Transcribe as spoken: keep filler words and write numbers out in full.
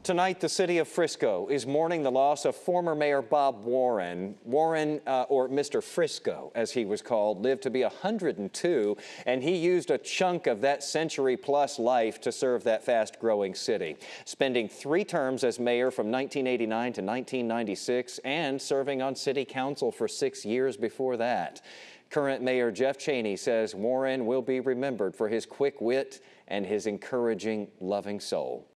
Tonight, the city of Frisco is mourning the loss of former Mayor Bob Warren. Warren, uh, or Mister Frisco, as he was called, lived to be one hundred two, and he used a chunk of that century-plus life to serve that fast-growing city, spending three terms as mayor from nineteen eighty-nine to nineteen ninety-six and serving on city council for six years before that. Current Mayor Jeff Cheney says Warren will be remembered for his quick wit and his encouraging, loving soul.